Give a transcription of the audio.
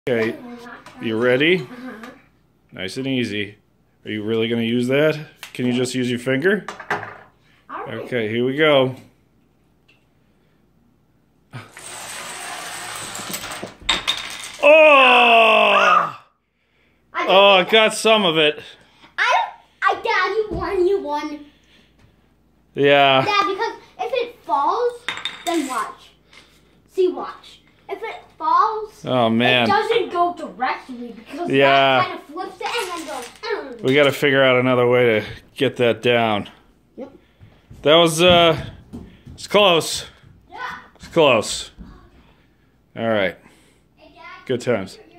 Okay, you ready? Nice and easy. Are you really going to use that? Can you just use your finger? Okay, here we go. Oh! Oh, I got some of it. Dad, you won. Yeah. Dad, because if it falls, then watch. See, watch. If it falls, oh man, it doesn't go directly because yeah, that kind of flips it and then goes. We got to figure out another way to get that down. Yep. That was it's close. Yeah. It's close. All right. Good times.